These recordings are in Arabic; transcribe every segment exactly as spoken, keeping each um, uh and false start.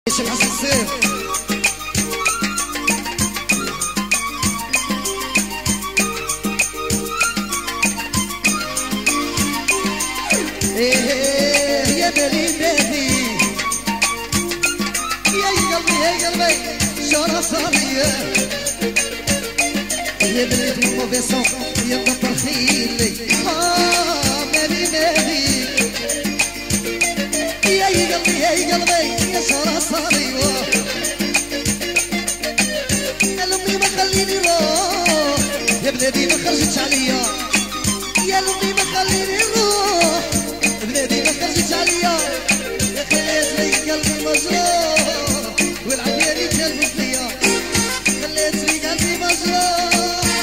يا بنت الموفيسون يا مطر خيلي اه مالي مالي يا قلبي يا قلبي يا شرا صاري قلبي ما خليني روح يا بلادي ما خرجتش عليا يا قلبي ما خليني روح بلادي ما خرجتش عليا يا خليت لي قلبي مجروح والعيالي تلبس ليا خليت لي قلبي مجروح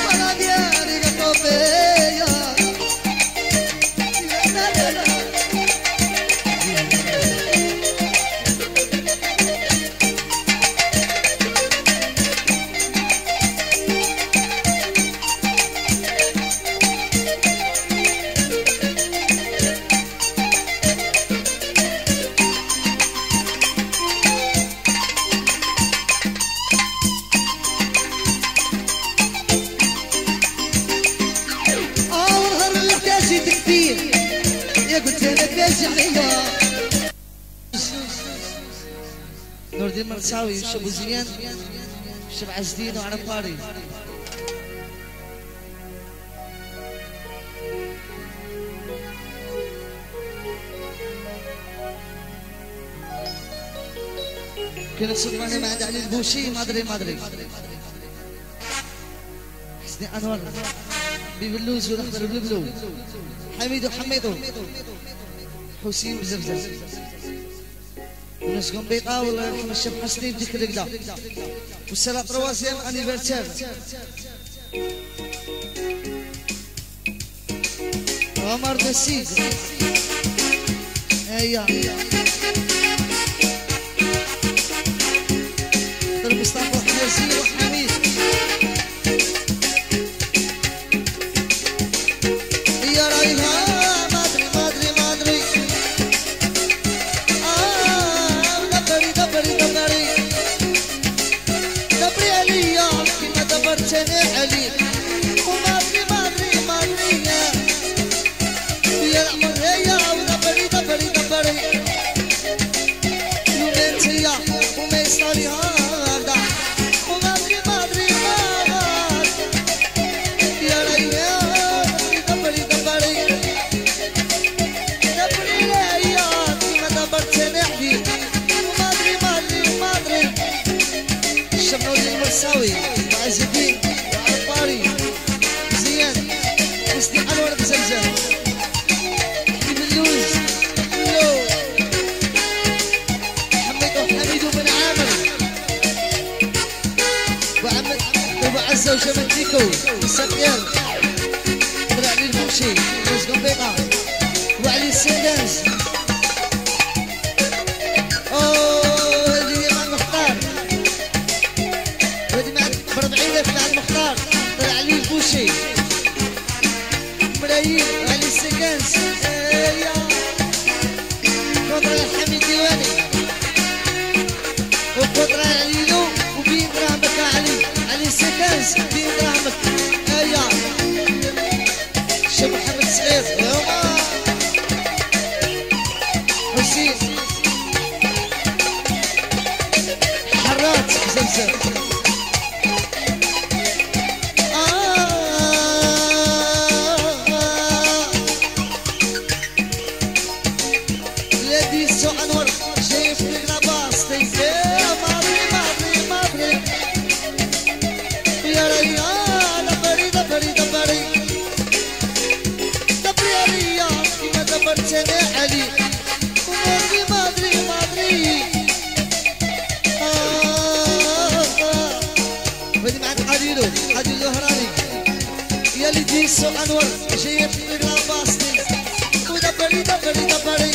نور الدين مرساوي والشيخ ابو زيان والشيخ عز الدين وعلى باري كانت صدمانه مع علي البوشي ما ادري ما ادري حسني انور ببلوز والاخضر بلبلو حميدو حميدو حسين بزفزف وناس قنبيطة والله يرحم الشيخ حسني بديك الرقدة والسلام رواسيم انيفرسير عمر دسيد ايا ضرب مصطفى حجازي وحميد يا رايها سنة علي وما ادري ما ادري ما ادري يا العمر يا ودبري دبري دبري يومين سيا وما يصلي هذا وما ادري ما ادري ما يا ريا دبري دبري دبري يا ما دبرت سنة علي وما ادري ما ادري ما ادري الشمال المرساوي عز الدين وعباري زيان حسني انور بزمزم بلوز لو حميدو حميدو بن عامر وعمد ابو عزه وشمتيكو والسقيال طلع لي الممشي ناس قنبيطه وعلي السنداس شيء ملايين علي السكانس يا قدرة الحميد ديواني وقدرة عليلو وبين درهمك علي علي السكانس بين درهمك يا الشيخ محمد سعيد يوما حسين حرات زمزم سنة علي وما ادري ما ادري ما ادري ودي معك حديدو حديدو هراني يا اللي ديسو انور شايف رجلا باصني ودبري دبري دبري